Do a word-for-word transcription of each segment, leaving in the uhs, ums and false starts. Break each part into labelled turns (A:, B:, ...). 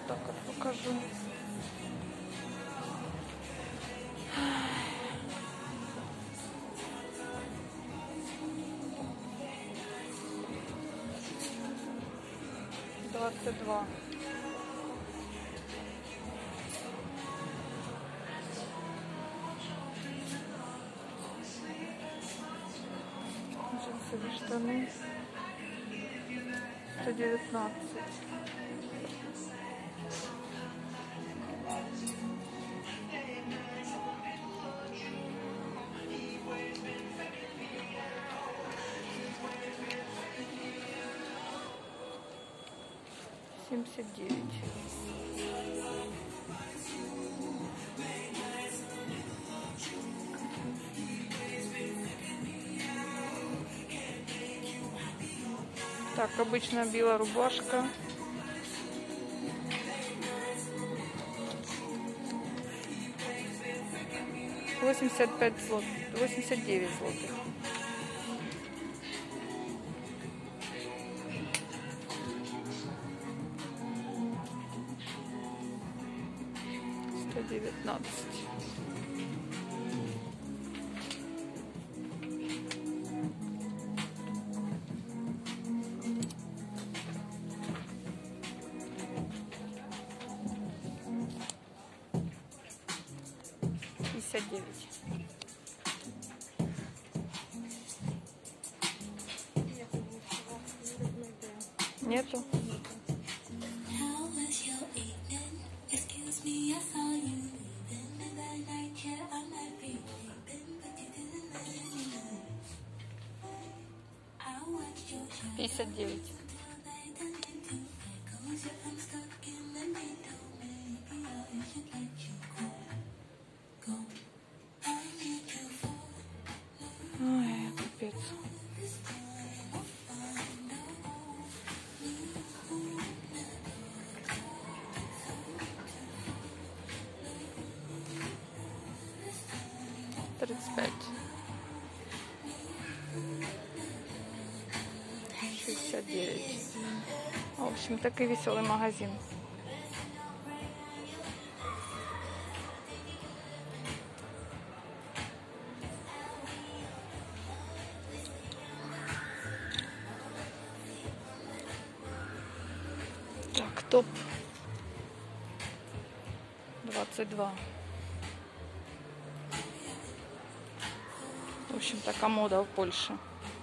A: так вот покажу. двадцать два. Джинсовые штаны сто девятнадцать. семьдесят девять. Так, обычно белая рубашка. восемьдесят пять злотых. восемьдесят девять злотых. сто девятнадцать. пятьдесят девять. Нету? пятьдесят девять. Ой, капец. тридцать пять. шестьдесят девять. В общем, такой веселый магазин. Так, топ двадцать два. В общем, такая мода в Польше.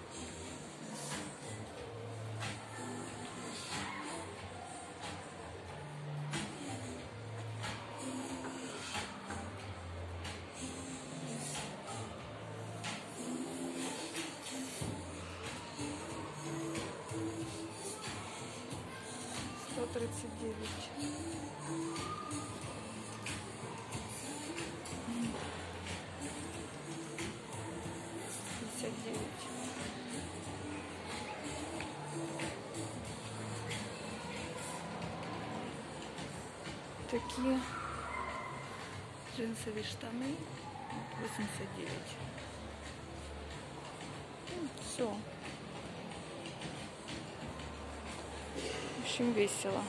A: сто тридцать девять. пятьдесят девять. Такие джинсовые штаны восемьдесят девять. Все. В общем, весело.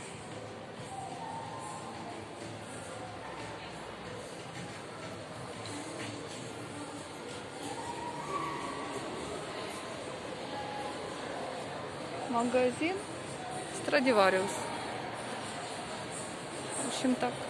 A: Магазин Страдивариус. В общем, так.